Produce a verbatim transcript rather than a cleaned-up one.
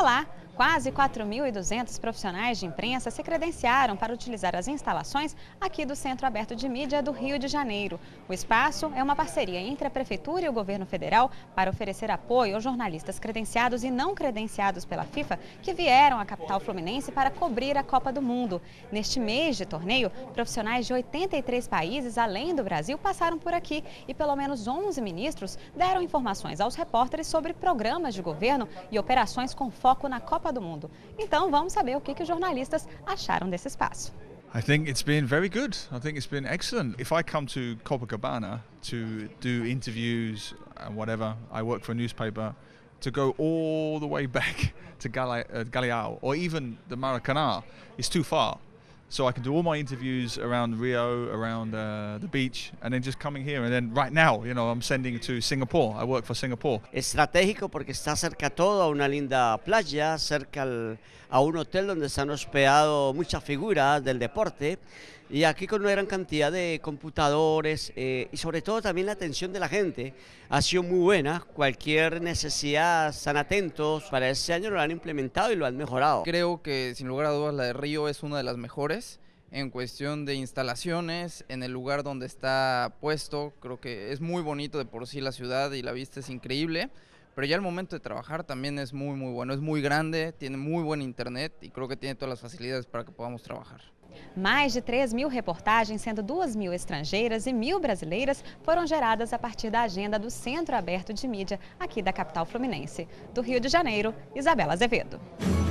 Olá! Quase quatro mil e duzentos profissionais de imprensa se credenciaram para utilizar as instalações aqui do Centro Aberto de Mídia do Rio de Janeiro. O espaço é uma parceria entre a Prefeitura e o Governo Federal para oferecer apoio aos jornalistas credenciados e não credenciados pela FIFA que vieram à capital fluminense para cobrir a Copa do Mundo. Neste mês de torneio, profissionais de oitenta e três países, além do Brasil, passaram por aqui e pelo menos onze ministros deram informações aos repórteres sobre programas de governo e operações com foco na Copa do Mundo. Então vamos saber o que, que os jornalistas acharam desse espaço. I think it's been very good. I think it's been excellent. If I come to Copacabana to do interviews and whatever, I work for a newspaper, to go all the way back to Gale uh, Galeão or even the Maracanã is too far. So I can do all my interviews around Rio, around uh, the beach, and then just coming here. And then right now, you know, I'm sending to Singapore. I work for Singapore. Estratégico porque está cerca todo, a una linda playa, cerca al, a un hotel donde se han hospedado muchas figuras del deporte. Y aquí con una gran cantidad de computadores eh, y sobre todo también la atención de la gente ha sido muy buena. Cualquier necesidad, están atentos. Para este año lo han implementado y lo han mejorado. Creo que sin lugar a dudas la de Río es una de las mejores en cuestión de instalaciones, en el lugar donde está puesto. Creo que es muy bonito de por sí la ciudad y la vista es increíble. Pero ya el momento de trabajar también es muy muy bueno, es muy grande, tiene muy buen internet y creo que tiene todas las facilidades para que podamos trabajar. Mais de três mil reportagens, sendo duas mil estrangeiras e mil brasileiras, foram geradas a partir da agenda do Centro Aberto de Mídia aqui da capital fluminense. Do Rio de Janeiro, Isabela Azevedo.